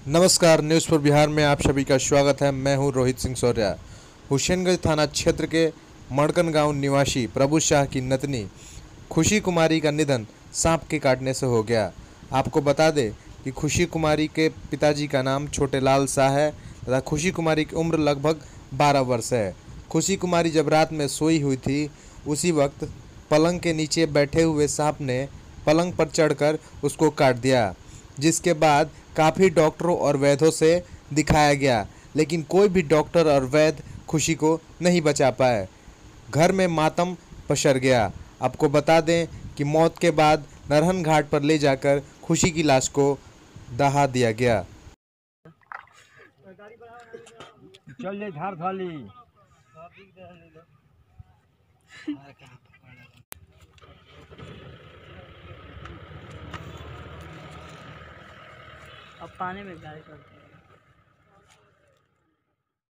नमस्कार, news for Bihar में आप सभी का स्वागत है। मैं हूं रोहित सिंह सौर्या। हुसैनगंज थाना क्षेत्र के मड़कन गांव निवासी प्रभु शाह की नतनी खुशी कुमारी का निधन सांप के काटने से हो गया। आपको बता दें कि खुशी कुमारी के पिताजी का नाम छोटे लाल शाह है तथा खुशी कुमारी की उम्र लगभग 12 वर्ष है। खुशी कुमारी जब रात में सोई हुई थी, उसी वक्त पलंग के नीचे बैठे हुए सांप ने पलंग पर चढ़कर उसको काट दिया, जिसके बाद काफ़ी डॉक्टरों और वैद्यों से दिखाया गया, लेकिन कोई भी डॉक्टर और वैद्य खुशी को नहीं बचा पाए। घर में मातम पसर गया। आपको बता दें कि मौत के बाद नरहन घाट पर ले जाकर खुशी की लाश को दहा दिया गया। चल ले धार थाली। अब पानी में गाड़ी चलती है।